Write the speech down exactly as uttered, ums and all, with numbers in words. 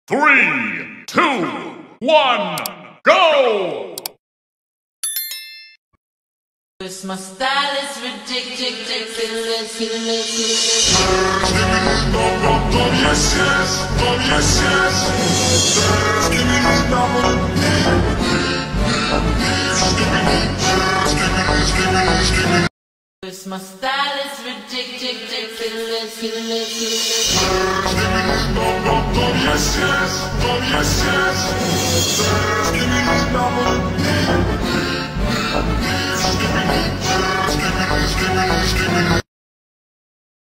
Three, two, one, go! My style is ridiculous, ridiculous. Yes, yes, yes, yes. Skibidi, skibidi, skibidi. My style is ridiculous, ridiculous. Yes, yes, yes, yes.